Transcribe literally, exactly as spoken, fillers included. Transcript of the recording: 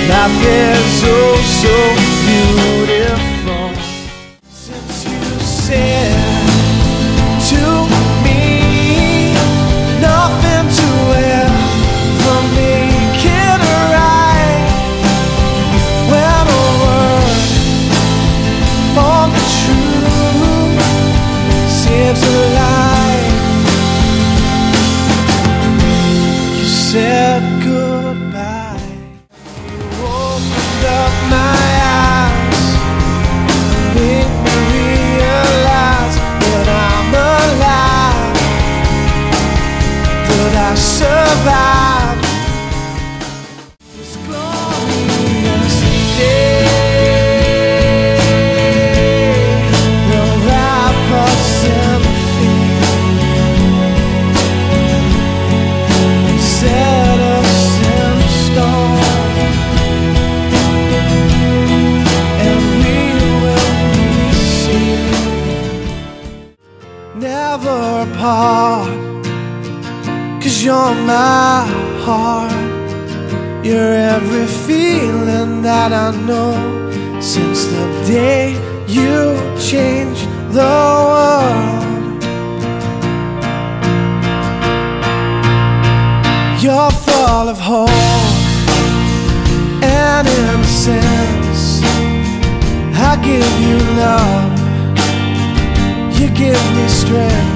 Life is oh so beautiful. Since you said to me nothing to ever make it right, when a word on the truth saves a life, you said goodbye. Opened up my eyes, made me realize that I'm alive, that I survived this glorious day. Will wrap us in fear, set us in stone. Never apart, 'cause you're my heart. You're every feeling that I know since the day you changed the world. You're full of hope and innocence. I give you love, you give me strength.